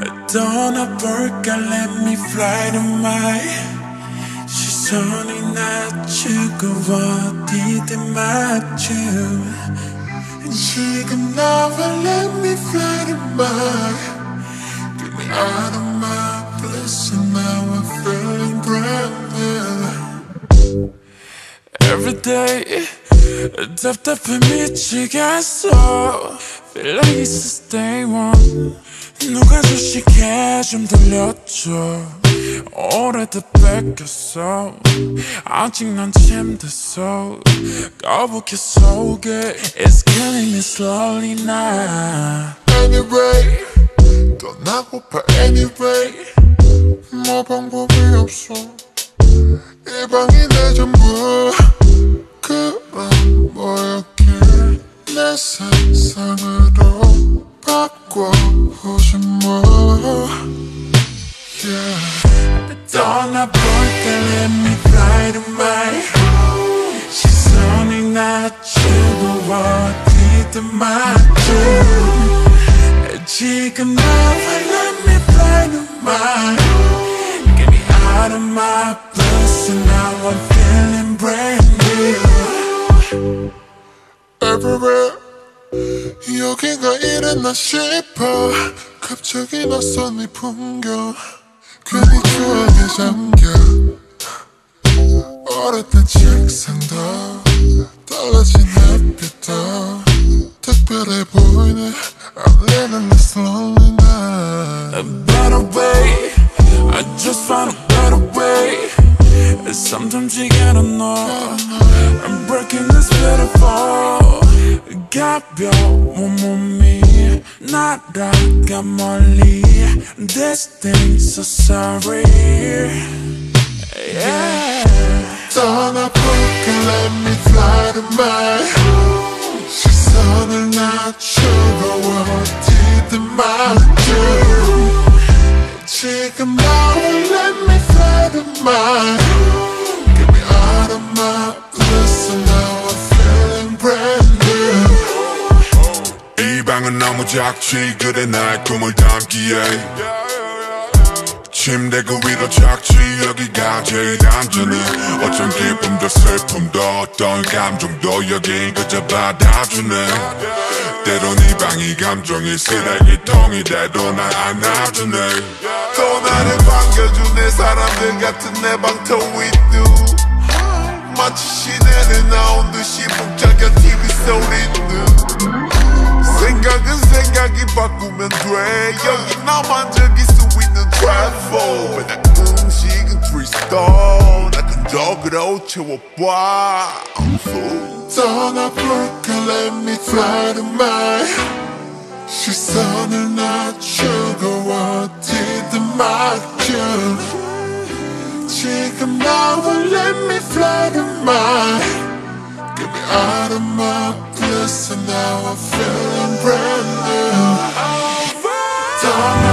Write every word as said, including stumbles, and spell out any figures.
떠나볼까 let me fly to my 시선이 낮추고 어디든 맞춤 지금 나와 let me fly to my Get me out of my bliss and now I'm feeling brand new Every day 답답해 미치겠어 Feel like it's the day one 누가 주식해 좀 들려줘 오래돼 뺏겼어 아직 난 침대서 거북이 속에 It's killing me slowly now Anyway 떠나고파 anyway 뭐 방법이 없어 이 방이 내 전부 그럼 뭐였길 내 세상으로 바꿔보지 뭐 yeah. 떠나볼까 let me fly to my 시선이 낮추고 어디든 맞춤 지금 나와 let me fly to my Get me out of my bliss and now I'm feeling brand new Everywhere 여긴가 이랬나 싶어 갑자기 낯선 이 풍경 괜히 추억에 잠겨 어렸던 책상도 달라진 햇빛도 특별해 보이네 I'm living this lonely night A better way I just found a better way Sometimes you gotta know I'm breaking this beautiful 가벼운 몸이 날아가 멀리 This thing's so sorry yeah. 떠나볼까 let me fly to my 시선을 낮추고 어디든 맞춤 지금 나와 let me fly to my Get me out of my bliss and now I'm feeling brand new 이 방은 너무 작지 그래 나의 꿈을 담기에 침대 그 위로 작지 여기가 제일 안전해 어쩜 기쁨도 슬픔도 어떤 감정도 여긴 그저 받아주네 때론 이 방이 감정이 쓰레기통이 돼도 날 안아주네 또 나를 반겨주네 사람들 같은 내 방터 위도 마치 시내를 나온 듯이 북적여 티비 소리는 생각은 생각이 바꾸면 돼 여기 나만 즐길 수 있는 트래플 나 음식은 크리스탈 나 근적으로 채워봐 떠나볼까 let me fly to my 시선을 낮추고 어디든 맞춤 지금 나와 let me fly to my Get me out of my bliss and now I'm feeling brand new